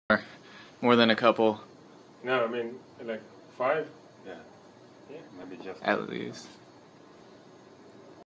More than a couple. No, I mean like 5. Yeah, maybe just at least.